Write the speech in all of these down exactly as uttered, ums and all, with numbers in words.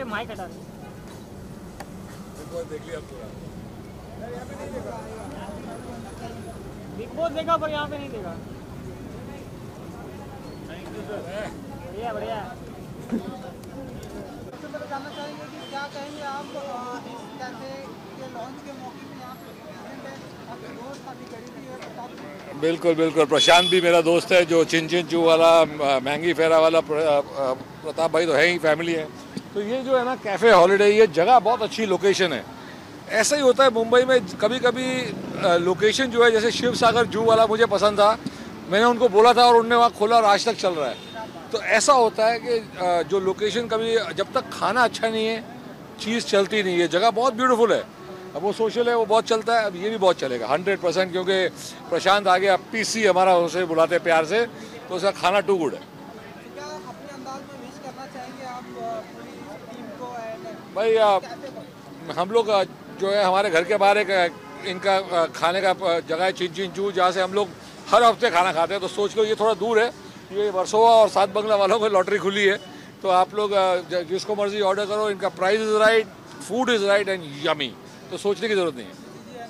Mic हटा दो। देख लिया पूरा बिग बॉस देखा पर यहाँ पे नहीं देखा। बढ़िया बढ़िया। सबसे पहले जानना चाहेंगे कि क्या कहेंगे आप इस कैफे के लॉन्च के मौके पे यहाँ पे प्रेजेंट है, आपके दोस्त काफ़ी करीबी है प्रताप। बिल्कुल बिल्कुल, प्रशांत भी मेरा दोस्त है, जो चिन चिन चू वाला, महंगी फेरा वाला प्रताप भाई तो है ही, फैमिली है। तो ये जो है ना कैफ़े हॉलीडे, ये जगह बहुत अच्छी लोकेशन है। ऐसा ही होता है मुंबई में कभी कभी लोकेशन जो है, जैसे शिव सागर जू वाला मुझे पसंद था, मैंने उनको बोला था और उनने वहाँ खोला और आज तक चल रहा है। तो ऐसा होता है कि जो लोकेशन कभी, जब तक खाना अच्छा नहीं है चीज़ चलती नहीं है। जगह बहुत ब्यूटीफुल है, अब वो सोशल है, वो बहुत चलता है, अब ये भी बहुत चलेगा हंड्रेड परसेंट, क्योंकि प्रशांत आ गया, पीसी हमारा उसे बुलाते हैं प्यार से, तो उसका खाना टू गुड है। क्या अपने अंदाज में विश करना चाहेंगे आप पूरी टीम को एंड भाई आ, हम लोग जो है, हमारे घर के बाहर एक इनका खाने का जगह है चिन चिन चू, जहाँ से हम लोग हर हफ्ते खाना खाते हैं। तो सोच लो ये थोड़ा दूर है, ये वर्सोवा और सात बंगला वालों को लॉटरी खुली है। तो आप लोग जिसको मर्जी ऑर्डर करो, इनका price is right, food is right and yummy, तो सोचने की ज़रूरत नहीं है।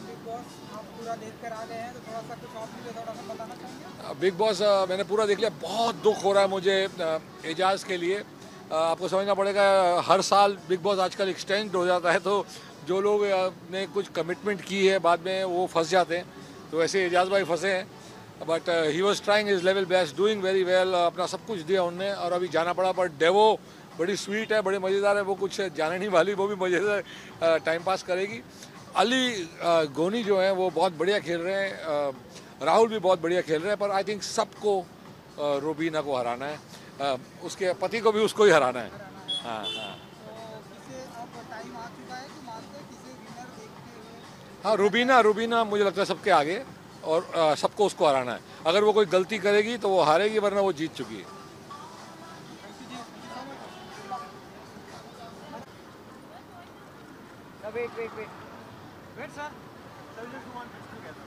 बिग बॉस मैंने पूरा देख लिया, बहुत दुख हो रहा है मुझे एजाज के लिए। आपको समझना पड़ेगा, हर साल बिग बॉस आजकल एक्सटेंड हो जाता है, तो जो लोग ने कुछ कमिटमेंट की है बाद में वो फंस जाते हैं। तो ऐसे एजाज भाई फंसे हैं, but he was trying his level best, doing very well, अपना सब कुछ दिया उनने, और अभी जाना पड़ा। पर डेवो बड़ी स्वीट है, बड़े मज़ेदार है, वो कुछ जाने नहीं वाली, वो भी मज़ेदार टाइम पास करेगी। अली गोनी जो है वो बहुत बढ़िया खेल रहे हैं, राहुल भी बहुत बढ़िया खेल रहे हैं, पर आई थिंक सबको रूबीना को हराना है, उसके पति को भी उसको ही हराना है। हाँ हाँ हाँ, रूबीना रूबीना मुझे लगता है सबके आगे, और सबको उसको हराना है। अगर वो कोई गलती करेगी तो वो हारेगी, वरना वो जीत चुकी है। Wait, wait, wait. Wait, sir. Tell you to one together.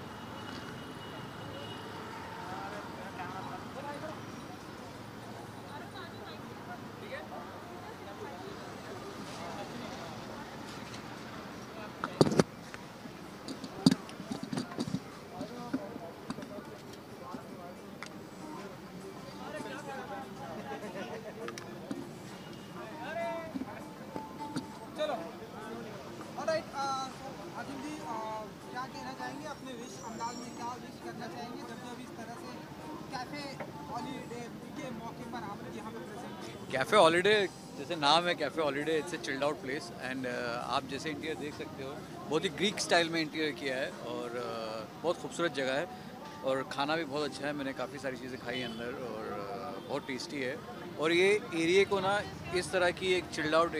चलो ऑलराइट, अजीम जी क्या कहना चाहेंगे अपने विश अंदाज में, क्या विश करना चाहेंगे जब जब इस तरह से कैफे हॉलीडे के मौके पर आप यहाँ पे प्रेजेंट हैं? कैफ़े हॉलीडे जैसे नाम है, cafe holiday, it's a chilled out place and आप जैसे इंटीरियर देख सकते हो, बहुत ही ग्रीक स्टाइल में इंटीरियर किया है, और uh, बहुत खूबसूरत जगह है, और खाना भी बहुत अच्छा है। मैंने काफ़ी सारी चीज़ें खाई अंदर, और uh, बहुत टेस्टी है। और ये एरिया को ना इस तरह की एक चिल्ड आउट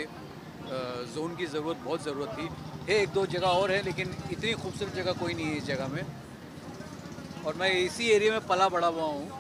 जोन की ज़रूरत, बहुत ज़रूरत थी। है एक दो जगह और है, लेकिन इतनी खूबसूरत जगह कोई नहीं है इस जगह में, और मैं इसी एरिया में पला बड़ा हुआ हूँ।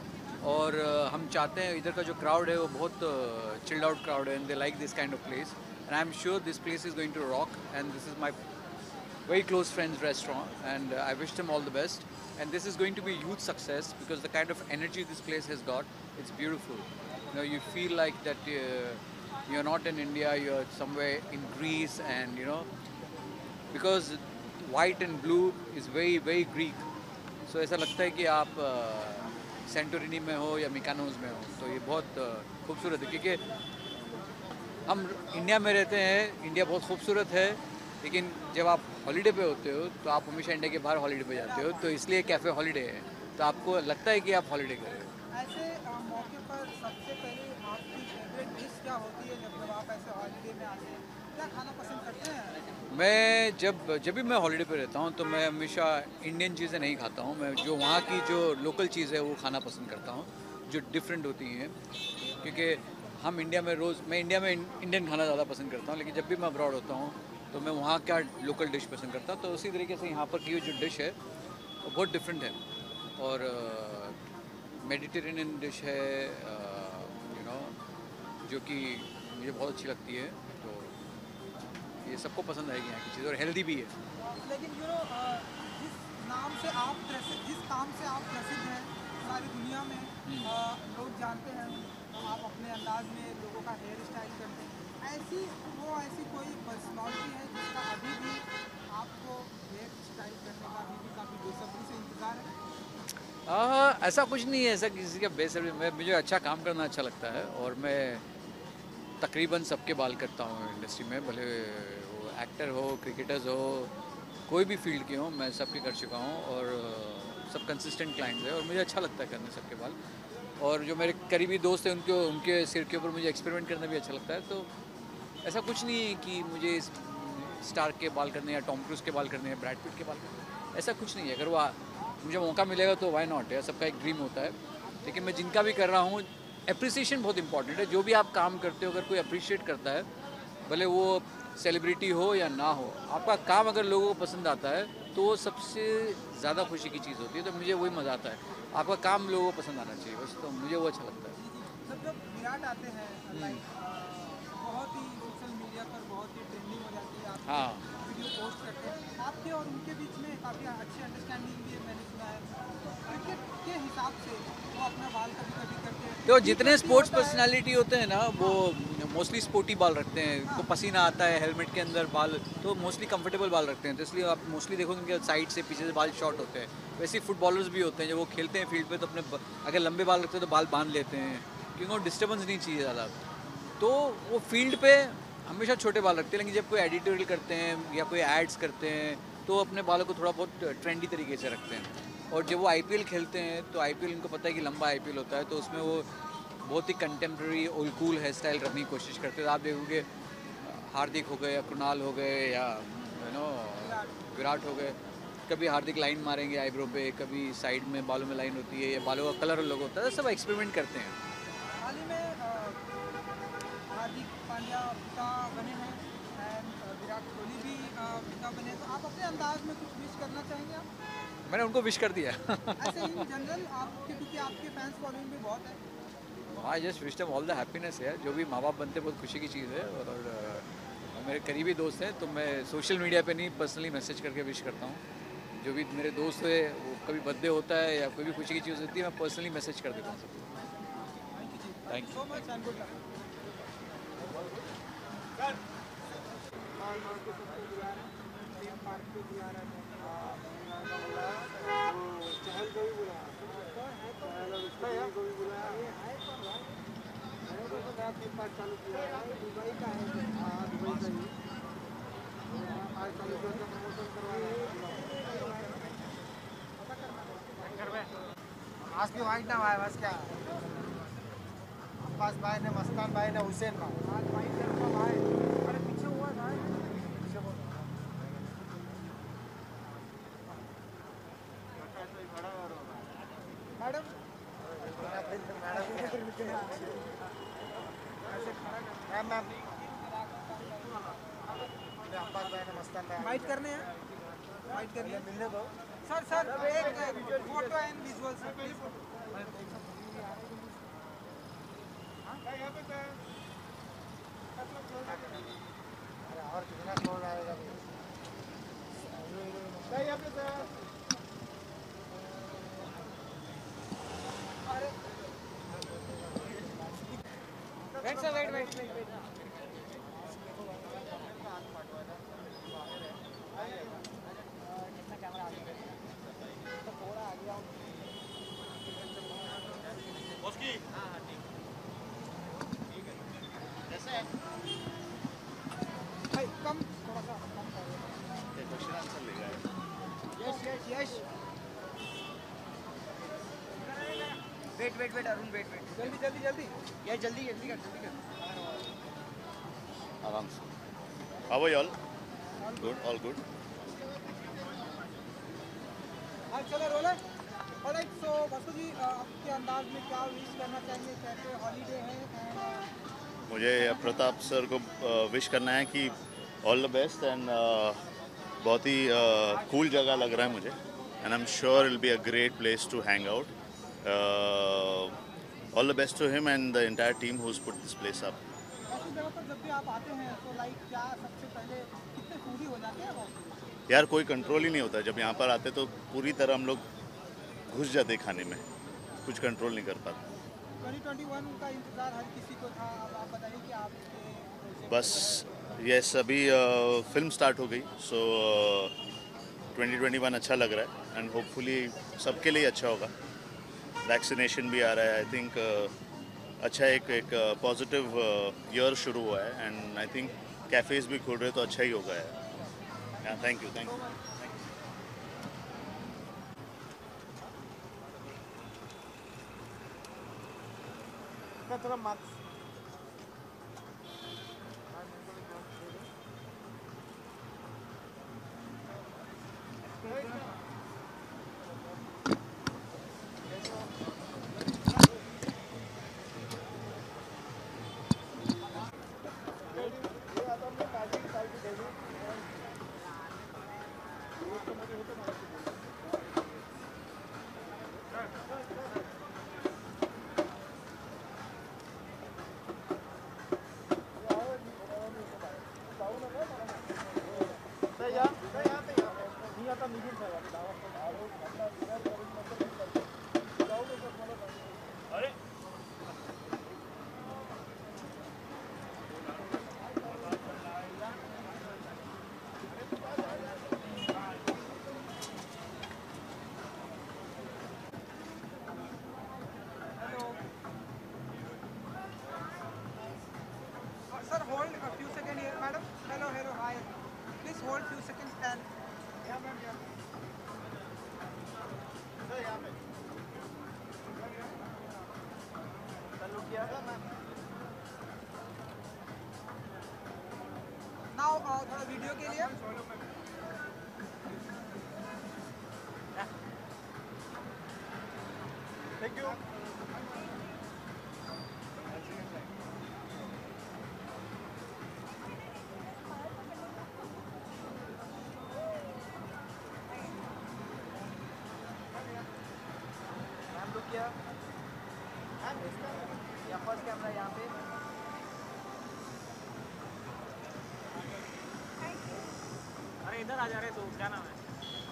और uh, हम चाहते हैं, इधर का जो क्राउड है वो बहुत चिल्ड आउट क्राउड है, and they like this kind of place, and I am sure this place is going to rock, and this is my very close friends restaurant, and uh, I wish them all the best, and this is going to be a huge success because the kind of energy this place has got, it's beautiful. You know, you feel like that uh, you're not in India, you're somewhere in Greece, and you know, because white and blue is very very Greek, so ऐसा लगता है कि आप Santorini में हो या मिकानोस में हो। तो ये बहुत uh, खूबसूरत है, क्योंकि हम इंडिया में रहते हैं, इंडिया बहुत खूबसूरत है, लेकिन जब आप हॉलीडे पे होते हो तो आप हमेशा इंडिया के बाहर हॉलीडे पे जाते हो, तो इसलिए कैफ़े हॉलीडे है, तो आपको लगता है कि आप हॉलीडे कर रहे हो। ऐसे मौके पर सबसे पहले आपकी फेवरेट डिश क्या होती है जब जब आप ऐसे हॉलीडे में आते हैं, क्या खाना पसंद करते हैं? मैं जब जब भी मैं हॉलीडे पे रहता हूँ तो मैं हमेशा इंडियन चीज़ें नहीं खाता हूँ, मैं जो वहाँ की जो लोकल चीज़ है वो खाना पसंद करता हूँ, जो डिफरेंट होती हैं, क्योंकि हम इंडिया में रोज़, मैं इंडिया में इंडियन खाना ज़्यादा पसंद करता हूँ, लेकिन जब भी मैं अब्रॉड होता हूँ तो मैं वहाँ क्या लोकल डिश पसंद करता हूँ। तो उसी तरीके से यहाँ पर की जो डिश है वो बहुत डिफरेंट है, और मेडिटेरेनियन डिश है, यू नो, जो कि मुझे बहुत अच्छी लगती है। तो ये सबको पसंद आएगी यहाँ की चीज़, और हेल्दी भी है। लेकिन यू नो जिस नाम से आप प्रसिद्ध, जिस काम से आप प्रसिद्ध हैं सारी दुनिया में, आ, लोग जानते हैं, आप अपने अंदाज में लोगों का हेयर स्टाइल करते हैं, ऐसी वो ऐसी कोई पर्सनालिटी है जिसका अभी भी आपको हेयर स्टाइल करने का अभी भी काफ़ी बेसब्री से इंतज़ार है? आ, ऐसा कुछ नहीं है, ऐसा किसी का बेसब्री। मैं मुझे अच्छा काम करना अच्छा लगता है और मैं तकरीबन सबके बाल करता हूँ इंडस्ट्री में, भले वो एक्टर हो, क्रिकेटर्स हो, कोई भी फील्ड के हो, मैं सबके कर चुका हूँ और अ, सब कंसिस्टेंट क्लाइंट्स हैं और मुझे अच्छा लगता है करने सबके बाल। और जो मेरे करीबी दोस्त हैं उनके उनके सिर के ऊपर मुझे एक्सपेरिमेंट करना भी अच्छा लगता है। तो ऐसा कुछ नहीं है कि मुझे इस स्टार के बाल करने या टॉम क्रूज के बाल करने या ब्रैड पिट के बाल करने, ऐसा कुछ नहीं है। अगर वो आ- मुझे मौका मिलेगा तो वाई नॉट है, सबका एक ड्रीम होता है। लेकिन मैं जिनका भी कर रहा हूँ, अप्रिसिएशन बहुत इंपॉर्टेंट है। जो भी आप काम करते हो, अगर कोई अप्रिशिएट करता है, भले वो सेलिब्रिटी हो या ना हो, आपका काम अगर लोगों को पसंद आता है तो वो सबसे ज़्यादा खुशी की चीज़ होती है। तो मुझे वही मज़ा आता है, आपका काम लोगों को पसंद आना चाहिए, बस। तो मुझे वो अच्छा लगता है। जब जब विराट आते हैं लाइक बहुत ही सोशल मीडिया पर बहुत ही ट्रेंडिंग हो जाती है, आपकी हाँ। वीडियो पोस्ट करते हैं, आपके और उनके बीच में काफ़ी अच्छी अंडरस्टैंडिंग भी है, मैंने सुना है। क्रिकेट के हिसाब से वो अपना बाल कभी कभी करते हैं तो टी जितने ट्वेंटी स्पोर्ट्स होता है। पर्सनालिटी होते हैं ना, वो मोस्टली स्पोर्टी बाल रखते हैं। उनको पसीना आता है, हेलमेट के अंदर बाल, तो मोस्टली कंफर्टेबल बाल रखते हैं। तो इसलिए आप मोस्टली देखोगे उनके साइड से, पीछे से बाल शॉर्ट होते हैं। वैसे ही फुटबॉलर्स भी होते हैं, जब वो खेलते हैं फील्ड पे तो अपने ब- अगर लंबे बाल रखते हैं तो बाल बांध लेते हैं, क्योंकि उनको डिस्टर्बेंस नहीं चाहिए ज़्यादा। तो वो फील्ड पे हमेशा छोटे बाल रखते हैं, लेकिन जब कोई एडिटोरियल करते हैं या कोई एड्स करते हैं तो अपने बालों को थोड़ा बहुत ट्रेंडी तरीके से रखते हैं। और जब वो आईपीएल खेलते हैं तो आईपीएल उनको पता है कि लंबा आईपीएल होता है, तो उसमें वो बहुत ही contemporary old cool hair style रखने की कोशिश करते हैं। तो आप देखोगे हार्दिक हो गए या कृणाल हो गए या यू नो विराट हो गए, कभी हार्दिक लाइन मारेंगे आईब्रो पे, कभी साइड में बालों में लाइन होती है या बालों का कलर अलग होता है। सब एक्सपेरिमेंट करते हैं। हाल ही में अ, हार्दिक पांड्या पिता बने हैं एंड विराट कोहली भी अ, पिता बने हैं, तो आप अपने अंदाज में कुछ विश करना चाहेंगे आप? मैंने उनको विश कर दिया। ऐसे इन जनरल आपके, क्योंकि आपके फैंस फॉलोइंग भी बहुत है। I just wish them all the happiness है। जो भी माँ बाप बनते हैं बहुत खुशी की चीज़ है। और अ, मेरे करीबी दोस्त हैं तो मैं सोशल मीडिया पे नहीं, पर्सनली मैसेज करके विश करता हूँ। जो भी मेरे दोस्त है, वो कभी बर्थडे होता है या कोई भी खुशी की चीज़ होती है, मैं पर्सनली मैसेज कर देता हूँ सबको। Thank you so much and good luck. चालू किया है, दुबई का है, हाँ, दुबई का ही आज चालू किया था, प्रमोशन करवा रहा है। आज भी वाइट ना भाई, बस क्या अब्बास भाई ने, मस्तान भाई ने, हुसैन भाई आज वाइट लड़का भाई। अरे पीछे हुआ भाई, पीछे बोल मैडम मैम मैम अब्बास भाई ने, मस्तान भाई वाइट करने हैं, वाइट करने हैं, मिलने दो सर। सर एक photo and visual sir please. अरे और कितना क्लोज आएगा wait sir, wait wait wait कितना कैमरा आगे तो थोड़ा आगे आओ उसकी। हाँ हाँ ठीक है, कैसे है भाई? कम थोड़ा सा कम करो, क्वेश्चन आंसर ले रहा है। Yes yes yes wait wait wait Arun wait wait जल्दी जल्दी जल्दी ये जल्दी जल्दी कर जल्दी कर आराम से। How are you all? Good, all good. हाँ चलो roller. Alright, so Basu ji आपके अंदाज में क्या विश करना चाहिए? कैसे हॉलीडे है एंड मुझे प्रताप सर को विश करना है कि ऑल द बेस्ट एंड बहुत ही कूल जगह लग रहा है मुझे and I am sure it will be a great place to hang out. All the best to him and the entire team who has put this place up. ऐसी जगह पर जब भी आप आते हैं तो लाइक क्या सबसे पहले कितने फूडी हो जाते हैं वो? यार कोई कंट्रोल ही नहीं होता, जब यहाँ पर आते तो पूरी तरह हम लोग घुस जाते खाने में, कुछ कंट्रोल नहीं कर पाते। ट्वेंटी ट्वेंटी वन का इंतज़ार हर किसी को था, अब आप बताइए कि आपके से बस यस अभी फिल्म स्टार्ट हो गई, सो ट्वेंटी ट्वेंटी वन अच्छा लग रहा है एंड होपफुली सबके लिए अच्छा होगा। वैक्सीनेशन भी आ रहा है, आई थिंक uh, अच्छा एक एक पॉजिटिव ईयर शुरू हुआ है एंड आई थिंक कैफ़ेज़ भी खुल रहे तो अच्छा ही होगा यार। Thank you thank you. थोड़ा marks Sir, hold a few seconds here, madam. Hello, hello, hi. Please hold few seconds and. Yeah, ma'am, yeah. Sir, yeah, ma'am. Sir, look here. Yeah, ma'am. Now, uh, थोड़ा video के लिए. Thank you. या first camera यहाँ पे। अरे इधर आ जा रहे तो क्या नाम है?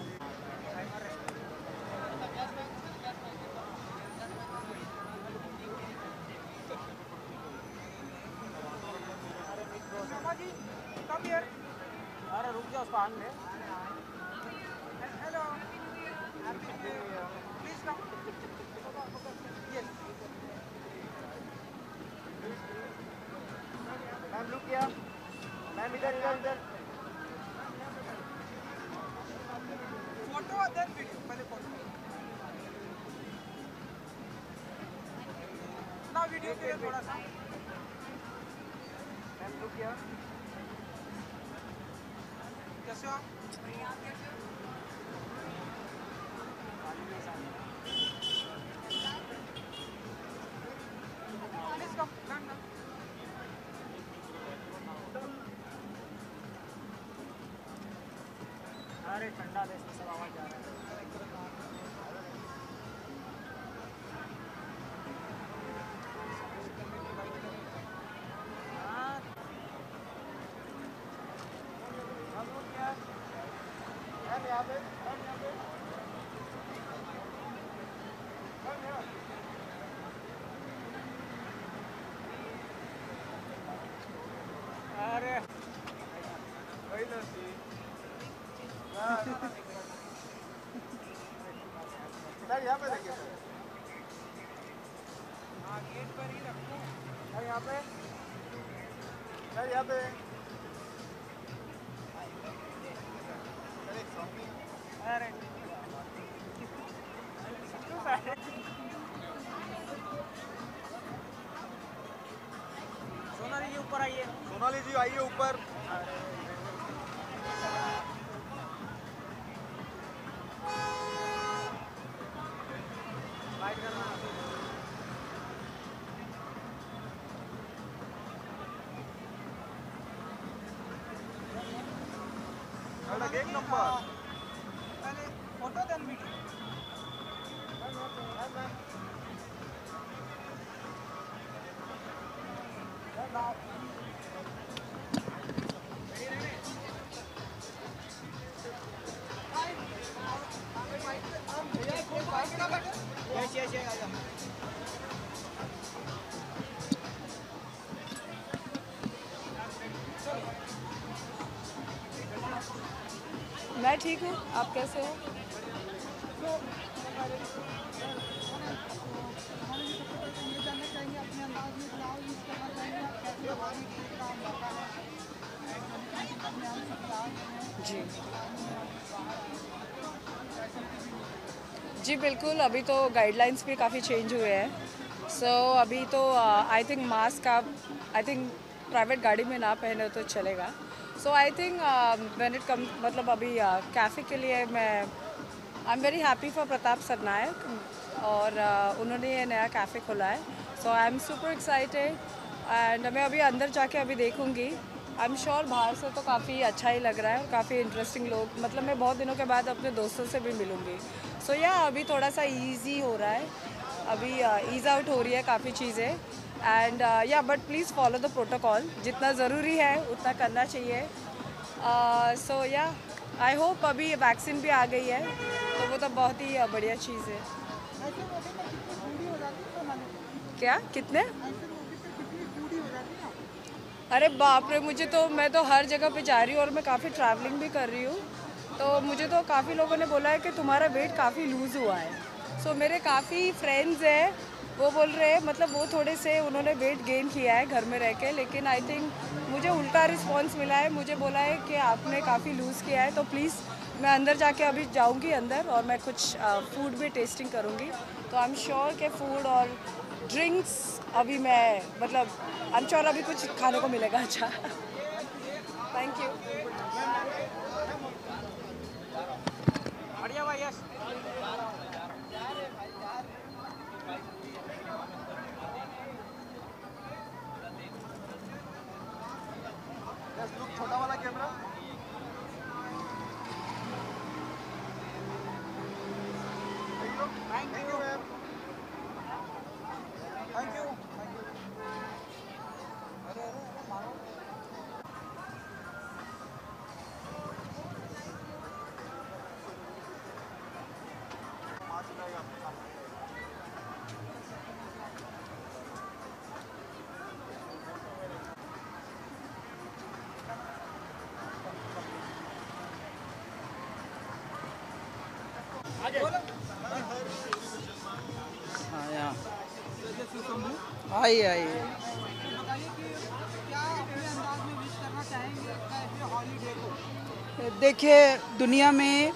Sharma ji, come here. अरे रुक जाओ, उसको आन ले। Hello. Happy New Year. Please come. Yes. Ma'am look किया। मैम इधर इधर इधर। फोटो और देन वीडियो, पहले फोटो। ना वीडियो के लिए थोड़ा सा। मैम लुक किया। कैसे हो आप? Please come. Come, come. अरे ठंडा देश में सब आवाज जा रहा है। अरे सर यहाँ पे देखिए सर। हाँ गेट पर ही रखो। सर यहाँ पे। सर यहाँ पे। अरे सोनाली जी ऊपर आइए। सोनाली जी आइए ऊपर। बाइट करना। एक नंबर। पहले photo then video. Yes yes yes आजा। मैं ठीक हूँ, आप कैसे हो? तो हमारे ये जानना चाहेंगे अपने अंदाज में क्या यूज़ करना चाहेंगे आप, कैसे हॉली डे का मौका है अपने आप से क्या है जी जी बिल्कुल, अभी तो गाइडलाइंस भी काफ़ी चेंज हुए हैं। सो so, अभी तो आई थिंक मास्क आप आई थिंक प्राइवेट गाड़ी में ना पहने तो चलेगा। So I think when it come मतलब अभी कैफ़े uh, के लिए मैं I am very happy for Pratap Sarnaik और uh, उन्होंने ये नया कैफ़े खोला है। So I am super excited and मैं अभी अंदर जाके अभी देखूँगी। आई एम श्योर बाहर से तो काफ़ी अच्छा ही लग रहा है और काफ़ी इंटरेस्टिंग लोग, मतलब मैं बहुत दिनों के बाद अपने दोस्तों से भी मिलूँगी। सो so, या yeah, अभी थोड़ा सा ईजी हो रहा है, अभी ईज uh, आउट हो रही है काफ़ी चीज़ें एंड या but please follow the protocol, जितना ज़रूरी है उतना करना चाहिए। सो या आई होप अभी वैक्सीन भी आ गई है तो वो तो बहुत ही uh, बढ़िया चीज़ है। ऐसे मौके पर कितनी बूढ़ी हो जाती है सोनाली? क्या कितने? ऐसे मौके पर कितनी बूढ़ी हो जाती है आप? अरे बाप रे, मुझे तो मैं तो हर जगह पे जा रही हूँ और मैं काफ़ी ट्रैवलिंग भी कर रही हूँ, तो मुझे तो काफ़ी लोगों ने बोला है कि तुम्हारा वेट काफ़ी लूज़ हुआ है। सो so, मेरे काफ़ी फ्रेंड्स हैं वो बोल रहे हैं, मतलब वो थोड़े से उन्होंने वेट गेन किया है घर में रह के, लेकिन आई थिंक मुझे उल्टा रिस्पांस मिला है। मुझे बोला है कि आपने काफ़ी लूज़ किया है, तो प्लीज़ मैं अंदर जाके अभी जाऊंगी अंदर और मैं कुछ फूड भी टेस्टिंग करूंगी, तो आई एम श्योर कि फूड और ड्रिंक्स अभी मैं मतलब आई एम श्योर अभी कुछ खाने को मिलेगा। अच्छा थैंक यू। बढ़िया भाई, यस। छोटा वाला camera. Thank you ma'am, thank you. हाँ यहाँ आइए आइए। बताइए कि क्या अपने अंदाज में विश करना चाहेंगे कैफे हॉलीडे को? देखिए, दुनिया में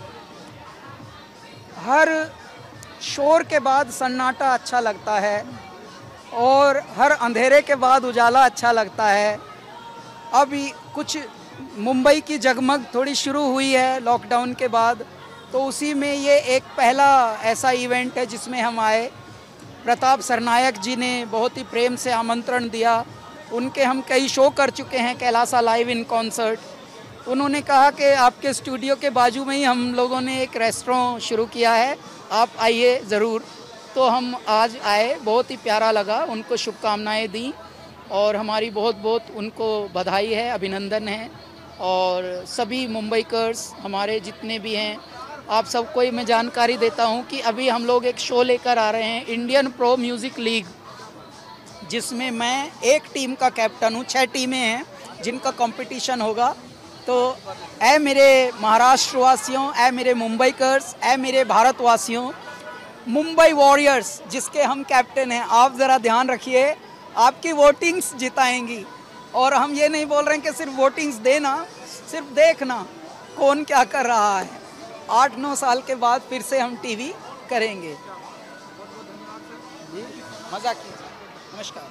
हर शोर के बाद सन्नाटा अच्छा लगता है और हर अंधेरे के बाद उजाला अच्छा लगता है। अभी कुछ मुंबई की जगमग थोड़ी शुरू हुई है लॉकडाउन के बाद, तो उसी में ये एक पहला ऐसा इवेंट है जिसमें हम आए। प्रताप सरनायक जी ने बहुत ही प्रेम से आमंत्रण दिया, उनके हम कई शो कर चुके हैं, कैलासा लाइव इन कॉन्सर्ट। उन्होंने कहा कि आपके स्टूडियो के बाजू में ही हम लोगों ने एक रेस्टोरेंट शुरू किया है, आप आइए ज़रूर। तो हम आज आए, बहुत ही प्यारा लगा, उनको शुभकामनाएं दी और हमारी बहुत बहुत उनको बधाई है, अभिनंदन है। और सभी मुंबईकर्स हमारे जितने भी हैं, आप सबको ही मैं जानकारी देता हूं कि अभी हम लोग एक शो लेकर आ रहे हैं, इंडियन प्रो म्यूज़िक लीग, जिसमें मैं एक टीम का कैप्टन हूं। छः टीमें हैं जिनका कंपटीशन होगा। तो ऐ मेरे महाराष्ट्र वासियों, ऐ मेरे मुंबईकर्स, ऐ मेरे भारतवासियों, मुंबई वॉरियर्स जिसके हम कैप्टन हैं, आप ज़रा ध्यान रखिए, आपकी वोटिंग्स जिताएंगी। और हम ये नहीं बोल रहे हैं कि सिर्फ वोटिंग्स देना, सिर्फ देखना कौन क्या कर रहा है। आठ नौ साल के बाद फिर से हम टीवी करेंगे। जी मज़ा कीजिए, नमस्कार।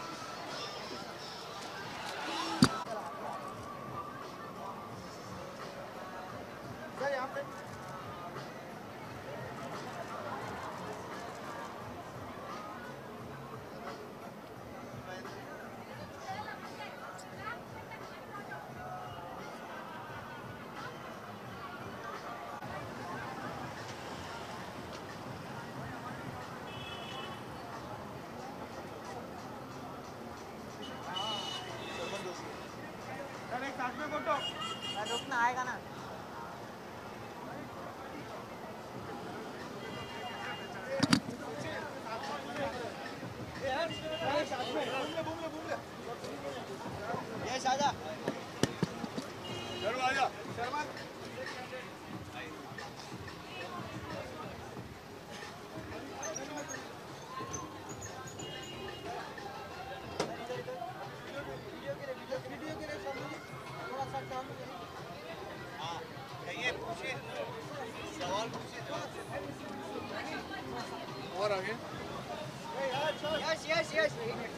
साथ में फोटो रुकना आएगा ना। ये शाजा शर्मा आजा, शर्मा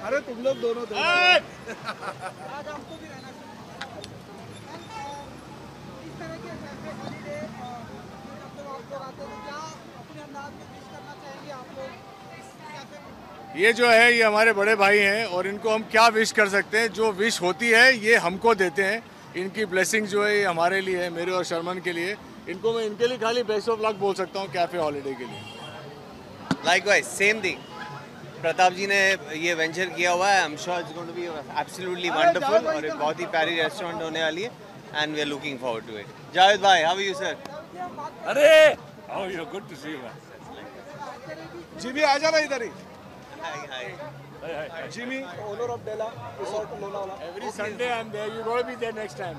अरे तुम लोग दोनों दोनों आज आपको भी रहना चाहिए। And, uh, इस तरह के कैफे हॉलीडे जब लोग आप लोग आते हैं तो क्या अपने अंदाज में विश करना चाहेंगे आप लोग इस कैफे में? ये जो है ये हमारे बड़े भाई हैं और इनको हम क्या विश कर सकते हैं। जो विश होती है ये हमको देते हैं। इनकी ब्लेसिंग जो है ये हमारे लिए है, मेरे और शर्मन के लिए। इनको मैं इनके लिए खाली बेस्ट ऑफ लक बोल सकता हूँ कैफे हॉलीडे के लिए। Likewise same thing, Pratap ji ने ये वेंचर किया हुआ है। I am sure it's going to be absolutely wonderful और एक बहुत ही प्यारी रेस्टोरेंट होने वाली है and we are looking forward to it. Javed भाई, हाउ आर यू सर? अरे how you, good to see you man. Jimmy आ जाना इधर ही। Hi hi Jimmy, owner of Della resort Lonavala. Every Sunday I am there, you gonna be there next time.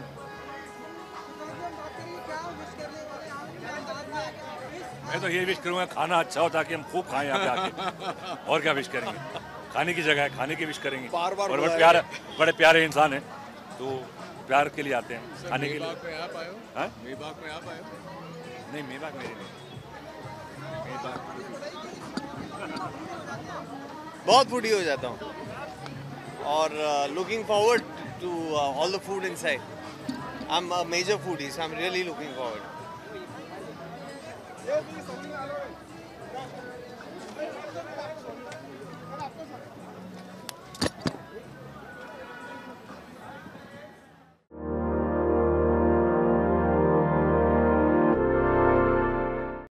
मैं तो ये wish करूँगा खाना अच्छा हो ताकि हम खूब खाएं यहाँ पे आके। और क्या विश करेंगे, खाने की जगह है, खाने की विश करेंगे। बार बार और बड़े प्यारे बड़े प्यारे इंसान हैं तो प्यार के लिए आते हैं खाने के लिए। में आप आए हो? हाँ? मेबाक में आप आए हो? नहीं मेबाक मेरे नहीं। बहुत फूडी हो जाता हूँ और looking forward to all the food inside. I am a major foodie, so I am really looking forward.